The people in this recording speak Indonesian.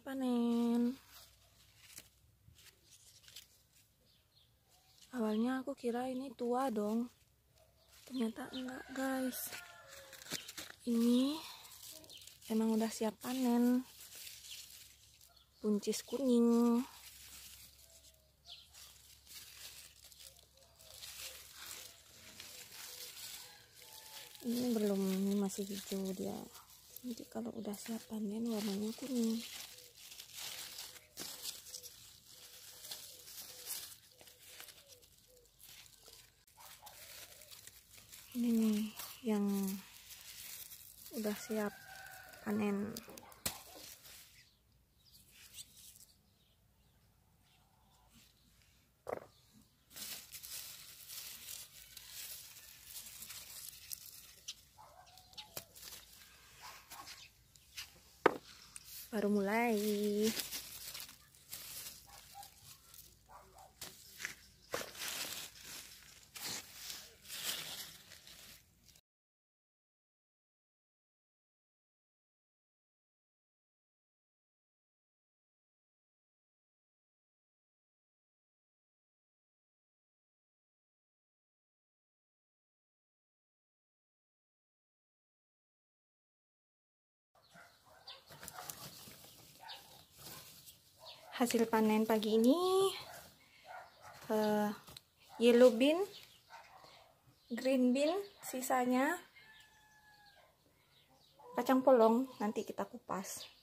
panen. Awalnya aku kira ini tua dong, ternyata enggak guys. Ini emang udah siap panen, buncis kuning. Ini belum, ini masih hijau dia. Nanti kalau udah siap panen warnanya kuning. Ini nih yang udah siap panen. Baru mulai. Hasil panen pagi ini yellow bean, green bean, sisanya kacang polong, nanti kita kupas.